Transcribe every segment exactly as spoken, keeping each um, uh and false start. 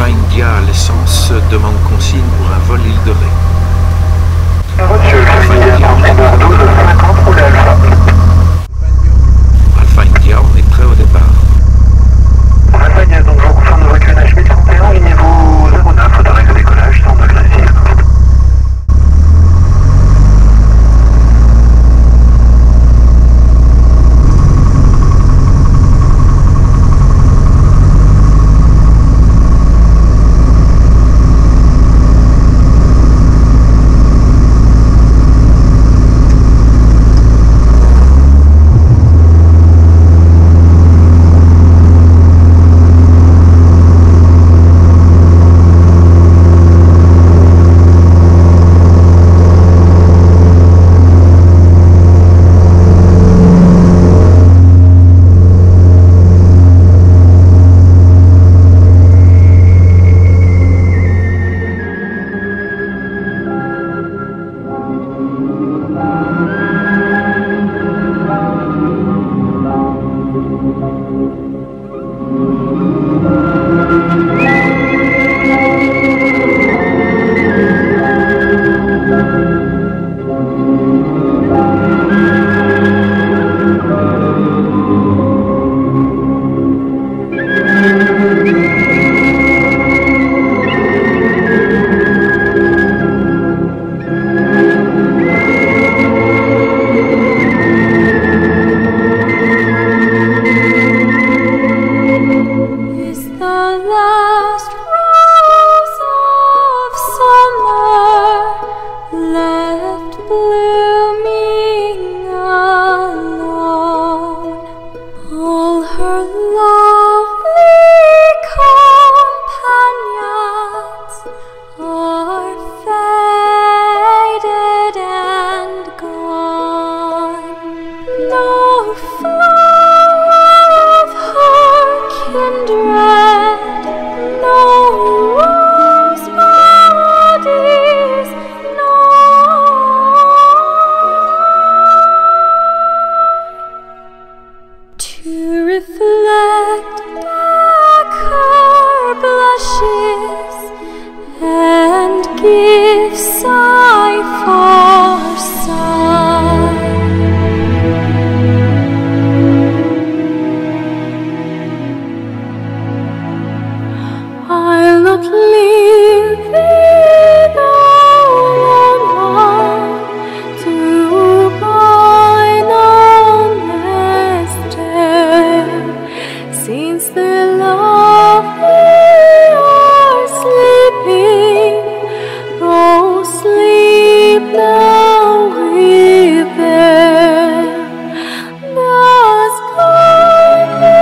Alpha India à l'essence demande consigne pour un vol île de Ré. Reçu, Alpha India, douze cinquante, roulez Alpha. Alpha India, on est prêt au départ. Alpha India, donc je vous confirme votre Q N H mille trente et un, niveau zéro neuf, autorisé au décollage, cent degrés six.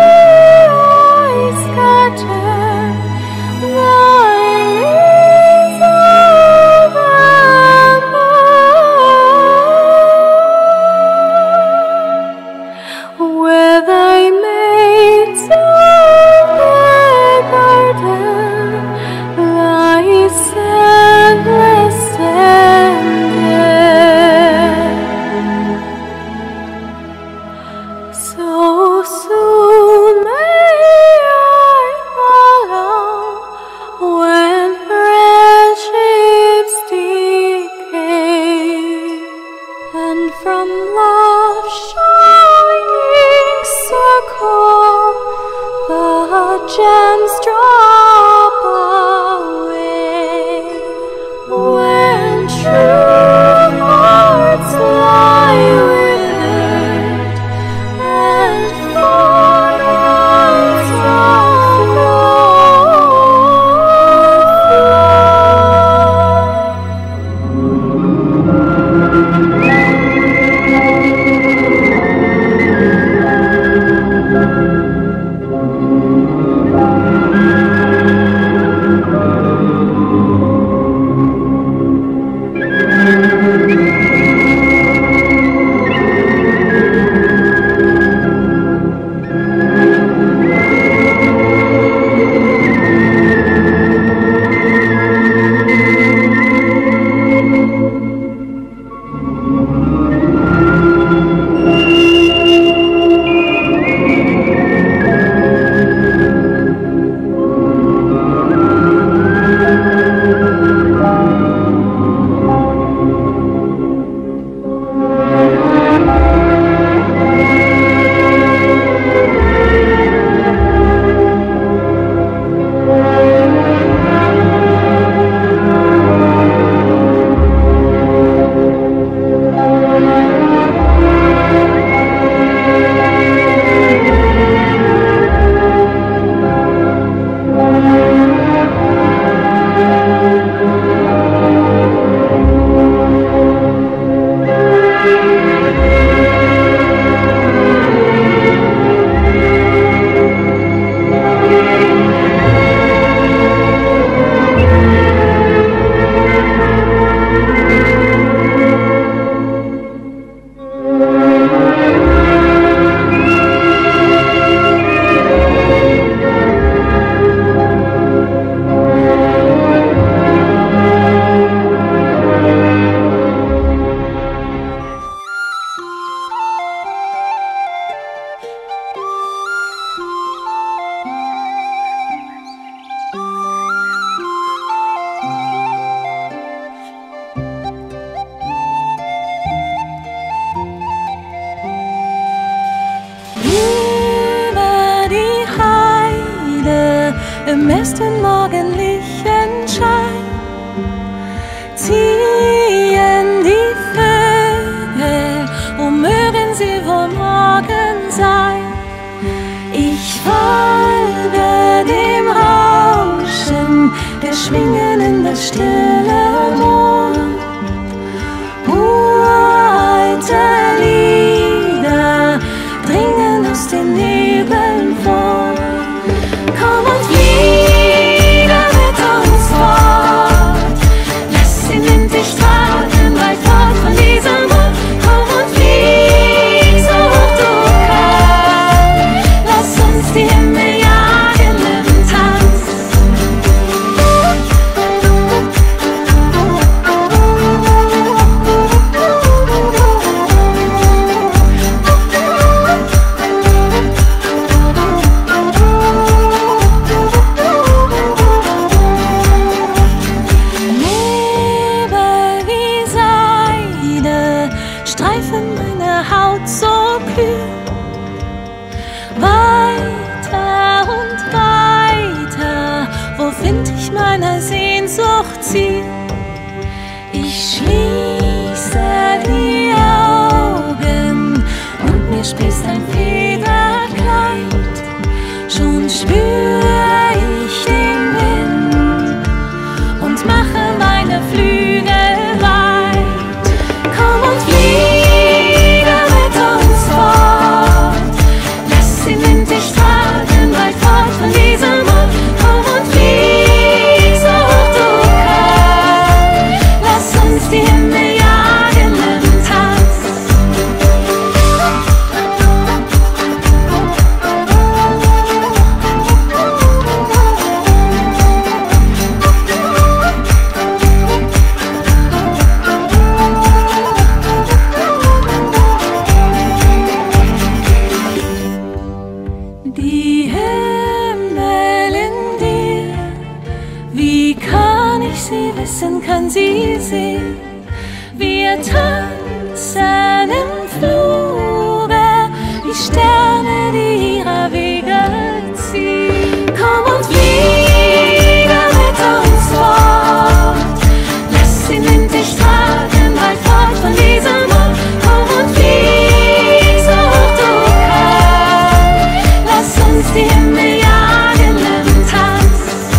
Thy wir schwingen in das stille Moor. Uralte Lieder dringen aus den Nebeln vor. Komm und fliege mit uns fort, lass den Wind dich tragen, weit fort von diesem Ort. Komm und flieg so hoch du kannst, lass uns die Himmel jagen im Tanz. Nebel wie Seide streifen meine Haut so kühl. Weiter und weiter, wo find ich meiner Sehnsucht Ziel? Ich schließe die Augen und mir sprießt ein Federkleid. Schon spür ich den Wind und mache meine Flügel weit. Komm und fliege mit uns fort, lass den Wind dich tragen, weit fort von diesem Ort. Komm und flieg so hoch du kannst, lass uns die Himmel jagen im Tanz. Die Himmel in dir, wie kann ich sie wissen, kann sie sehen? Wir tanzen im Fluge, wie Sterne, die ihrer Wege ziehen. Komm und fliege mit uns fort, lass den Wind dich tragen, weit fort von diesem Ort. Komm und flieg so hoch du kannst, lass uns die Himmel jagen im Tanz.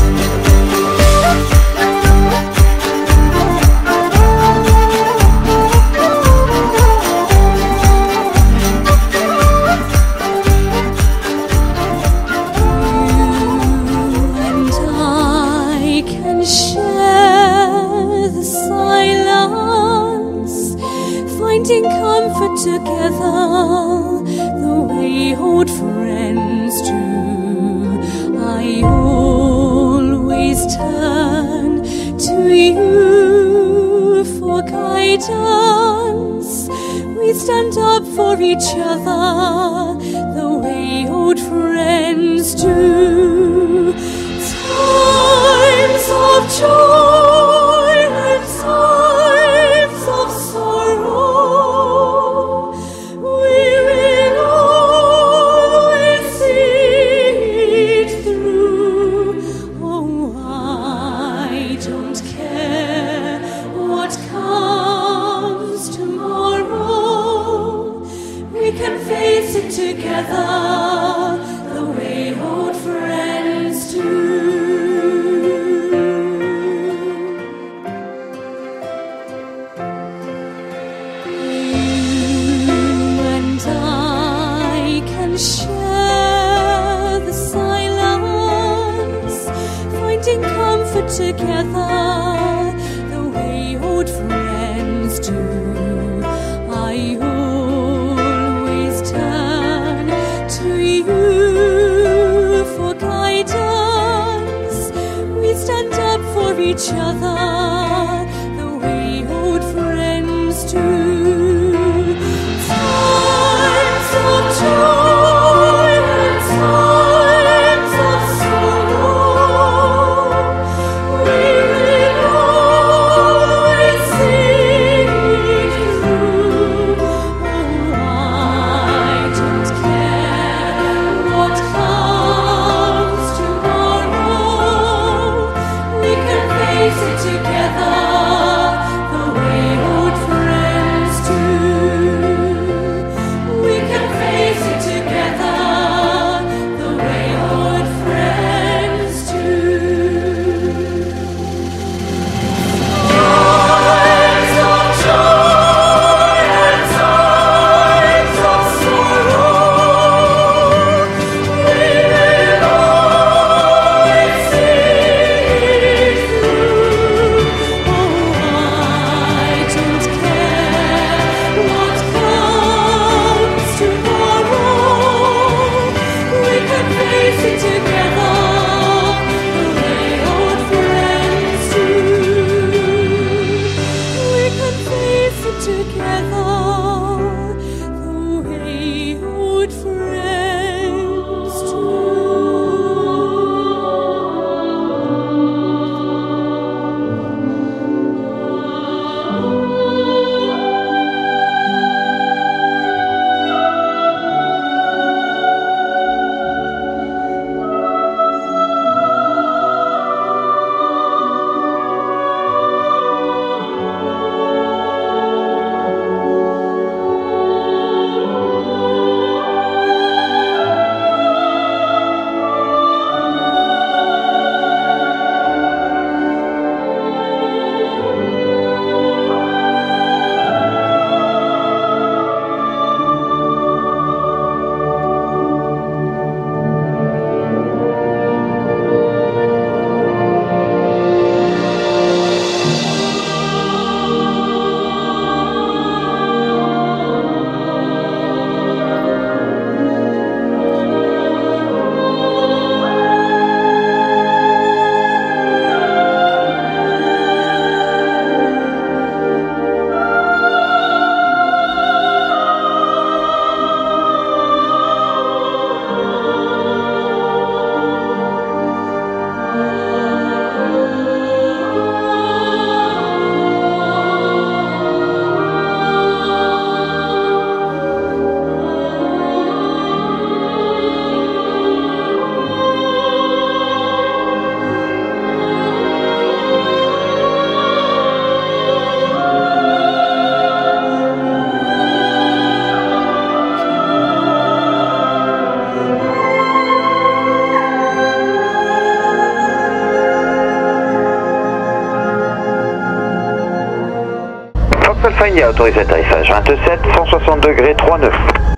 And I can share the silence, finding comfort together, the way old friends do. I always turn to you for guidance. We stand up for each other, the way old friends do. Times of joy and times of sorrow, we will always see it through. Oh, I don't care what comes tomorrow, we can face it together, the way old friends do. You and I can share the silence, finding comfort together, the way old friends do. I always turn to you for guidance. We stand up for each other, the way old friends do. Times of joy and times of sorrow, we will always see it through. Oh, I don't care what comes tomorrow, we can face it together. Alpha India, autorisé atterrissage vingt-sept, cent soixante degrés, trois nœuds.